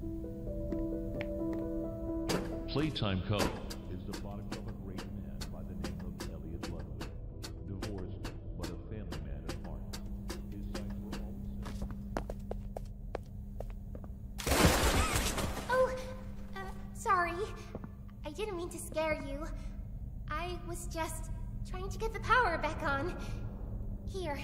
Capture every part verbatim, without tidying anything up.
Playtime Co. is the product of a great man by the name of Elliot Ludwig, divorced but a family man at heart. His sights were always... Oh, uh, sorry. I didn't mean to scare you. I was just trying to get the power back on. Here.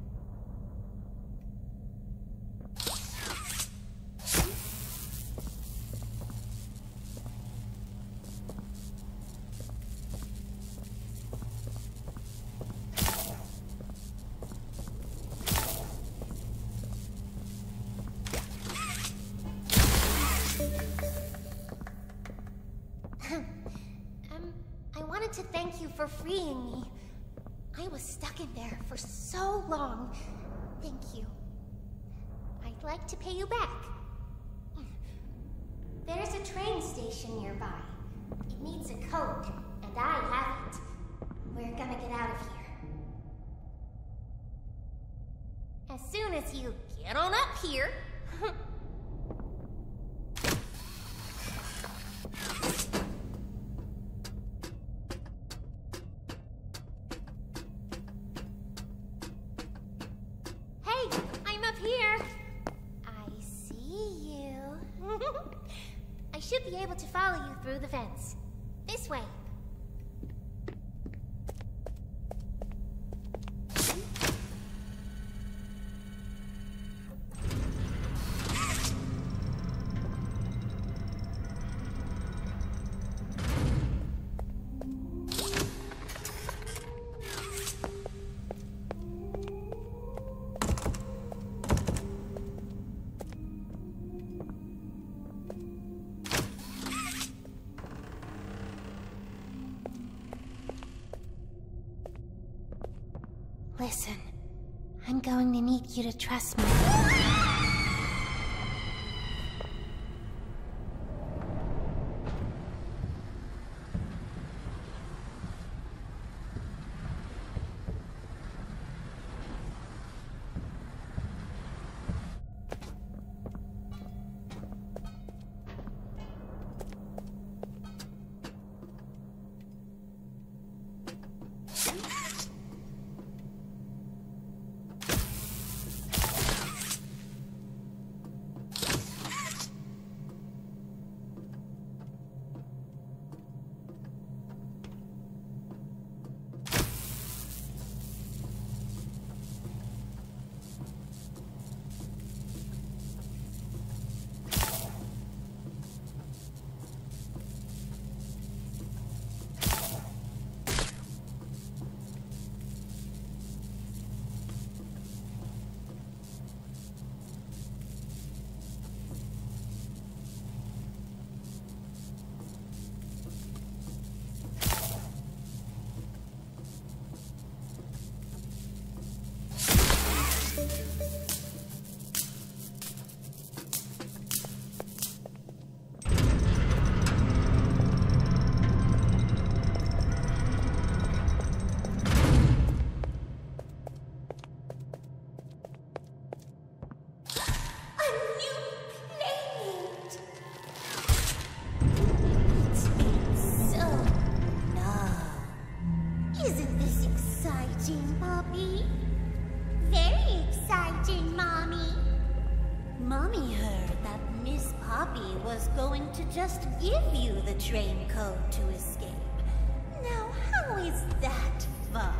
um, I wanted to thank you for freeing me. I was stuck in there for so long. Thank you. I'd like to pay you back. There's a train station nearby. It needs a code, and I have it. We're gonna get out of here. As soon as you get on up here. I should be able to follow you through the fence. This way. Listen, I'm going to need you to trust me. Mommy heard that Miss Poppy was going to just give you the train code to escape. Now, how is that fun?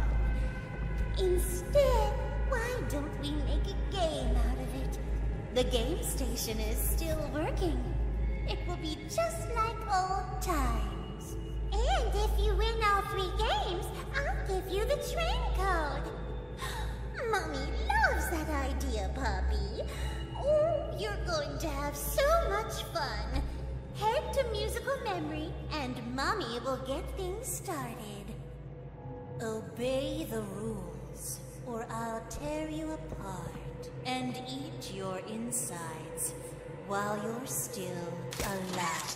Instead, why don't we make a game out of it? The game station is still working. It will be just like old times. And if you win all three games, I'll give you the train code. Mommy loves that idea, Poppy. Oh, you're going to have so much fun. Head to musical memory, and Mommy will get things started. Obey the rules, or I'll tear you apart and eat your insides while you're still alive.